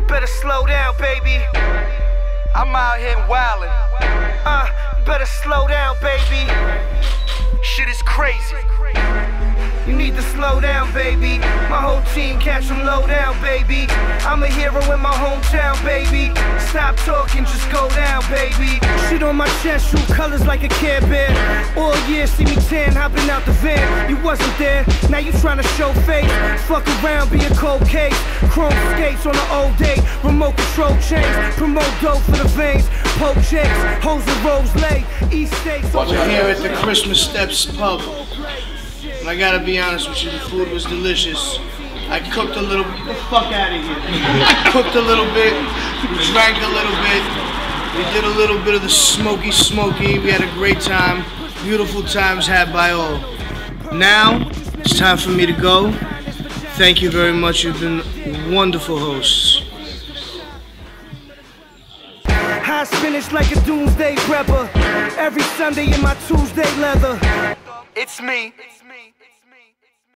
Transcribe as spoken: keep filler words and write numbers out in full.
better slow down, baby. I'm out here wildin'. Uh, you better slow down, baby. Shit is crazy. You need to slow down, baby. My whole team catch them low down, baby. I'm a hero in my hometown, baby. Stop talking, just go down, baby. Shit on my chest, true colors like a Care Bear. All year, see me tan, hopping out the van. You wasn't there, now you tryna show face. Fuck around, be a cold case. Chrome skates on an old day. Remote control chains, promote dope for the veins. Poke checks, hoes and rose lay. East States. We're here at the Christmas Steps pub. And I gotta be honest with you, the food was delicious. I cooked a little, get the fuck out of here. I cooked a little bit, we drank a little bit, we did a little bit of the smoky smoky, we had a great time, beautiful times had by all. Now, it's time for me to go. Thank you very much, you've been wonderful hosts. High spinach like a doomsday prepper. Every Sunday in my Tuesday leather. It's me. It's me.